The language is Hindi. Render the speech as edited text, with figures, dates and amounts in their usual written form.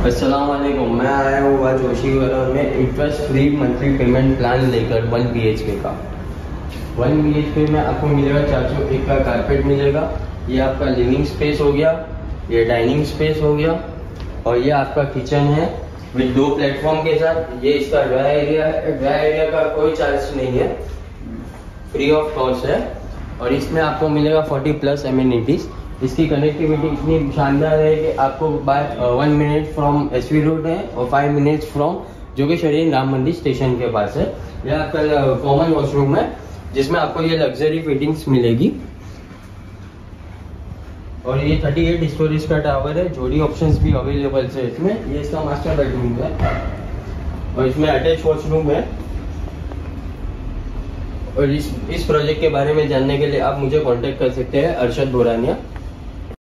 अस्सलाम वालेकुम। मैं आया हूँ आज जोशीवाला में interest free monthly payment plan लेकर 1 BHK का। 1 BHK में आपको मिलेगा 401 का कारपेट मिलेगा। ये आपका लिविंग स्पेस हो गया, ये डाइनिंग स्पेस हो गया और ये आपका किचन है विद 2 प्लेटफॉर्म के साथ। ये इसका ड्राई एरिया है। ड्राई एरिया का कोई चार्ज नहीं है, फ्री ऑफ कॉस्ट है। और इसमें आपको मिलेगा 40+ एमिनिटीज। इसकी कनेक्टिविटी इतनी शानदार है कि आपको by 1 minute from SV road है और 5 मिनट्स फ्रॉम जोगेश्वरी राम मंदिर स्टेशन के पास है। यह आपका कॉमन वॉशरूम है जिसमें आपको ये लग्जरी फिटिंग्स मिलेगी। और ये 38 स्टोरेज का टावर है। जोड़ी ऑप्शंस भी अवेलेबल है इसमें। ये इसका मास्टर बेडरूम है और इसमें अटैच वॉशरूम है। और इस प्रोजेक्ट के बारे में जानने के लिए आप मुझे कांटेक्ट कर सकते हैं, अरशद बोरानिया।